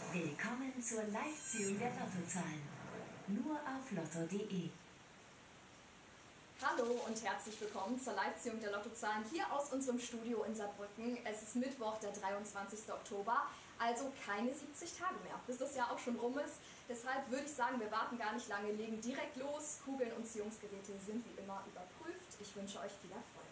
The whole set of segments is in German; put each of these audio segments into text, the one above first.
Willkommen zur Live-Ziehung der Lottozahlen. Nur auf lotto.de. Hallo und herzlich willkommen zur Live-Ziehung der Lottozahlen hier aus unserem Studio in Saarbrücken. Es ist Mittwoch, der 23. Oktober, also keine 70 Tage mehr, bis das Jahr auch schon rum ist. Deshalb würde ich sagen, wir warten gar nicht lange, legen direkt los. Kugeln und Ziehungsgeräte sind wie immer überprüft. Ich wünsche euch viel Erfolg.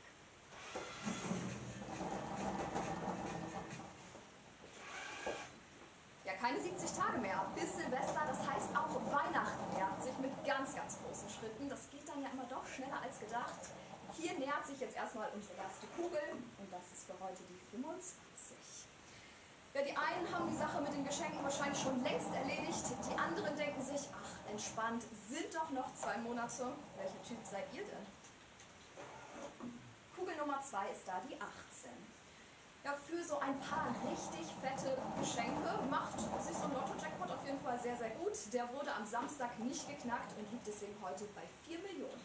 Ja, keine 70 Tage mehr, bis Silvester, das heißt auch Weihnachten nähert sich mit ganz, ganz großen Schritten. Das geht dann ja immer doch schneller als gedacht. Hier nähert sich jetzt erstmal unsere erste Kugel und das ist für heute die 25. Ja, die einen haben die Sache mit den Geschenken wahrscheinlich schon längst erledigt, die anderen denken sich, ach, entspannt, sind doch noch 2 Monate. Welcher Typ seid ihr denn? Kugel Nummer 2 ist da die 18. Ja, für so ein paar richtig fette Geschenke macht sich so ein Lotto-Jackpot auf jeden Fall sehr, sehr gut. Der wurde am Samstag nicht geknackt und liegt deswegen heute bei 4 Millionen.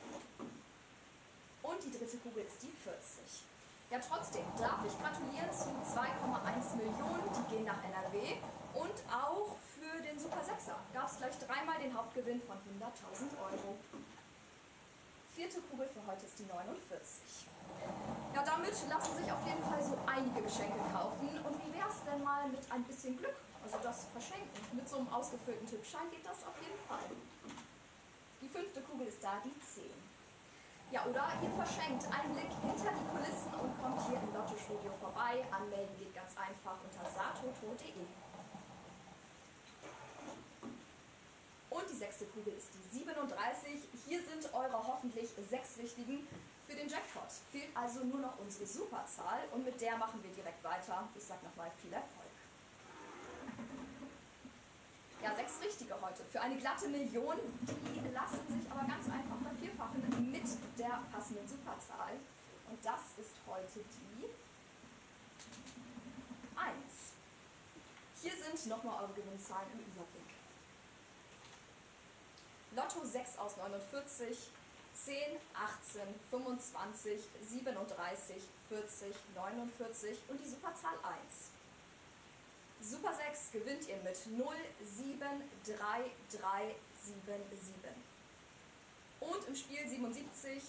Und die dritte Kugel ist die 40. Ja, trotzdem darf ich gratulieren zu 2,1 Millionen, die gehen nach NRW. Und auch für den Super Sechser gab es gleich dreimal den Hauptgewinn von 100.000 Euro. Vierte Kugel für heute ist die 49. Ja, damit lassen sich auf jeden Fall so einige Geschenke kaufen. Und wie wäre es denn mal mit ein bisschen Glück? Also das Verschenken. Mit so einem ausgefüllten Tippschein geht das auf jeden Fall. Die fünfte Kugel ist da, die 10. Ja, oder ihr verschenkt einen Blick hinter die Kulissen und kommt hier im Lottostudio vorbei. Anmelden geht ganz einfach unter satoto.de. Und die sechste Kugel ist die 37. Hier sind eure hoffentlich 6 richtigen für den Jackpot. Fehlt also nur noch unsere Superzahl und mit der machen wir direkt weiter. Ich sage nochmal viel Erfolg. Ja, 6 richtige heute für eine glatte Million. Die lassen sich aber ganz einfach vervierfachen mit der passenden Superzahl. Und das ist heute die 1. Hier sind nochmal eure Gewinnzahlen im Überblick. Lotto 6 aus 49, 10, 18, 25, 37, 40, 49 und die Superzahl 1. Super 6 gewinnt ihr mit 0733377. Und im Spiel 77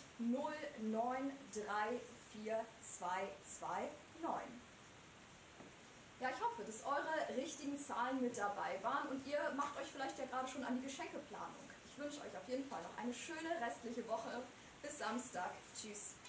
0934229. Ja, ich hoffe, dass eure richtigen Zahlen mit dabei waren und ihr macht euch vielleicht ja gerade schon an die Geschenkeplanung. Ich wünsche euch auf jeden Fall noch eine schöne restliche Woche. Bis Samstag. Tschüss.